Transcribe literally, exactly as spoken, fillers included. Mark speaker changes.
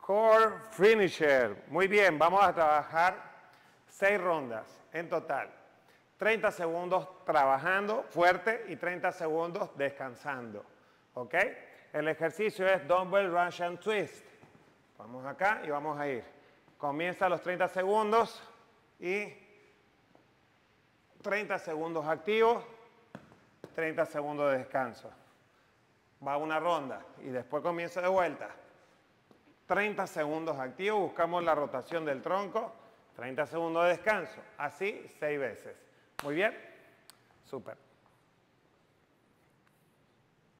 Speaker 1: Core Finisher. Muy bien, vamos a trabajar seis rondas en total. treinta segundos trabajando fuerte y treinta segundos descansando. ¿Ok? El ejercicio es Dumbbell Russian Twist. Vamos acá y vamos a ir. Comienza los treinta segundos y treinta segundos activos, treinta segundos de descanso. Va una ronda y después comienza de vuelta. treinta segundos activos, buscamos la rotación del tronco, treinta segundos de descanso. Así seis veces. Muy bien, súper.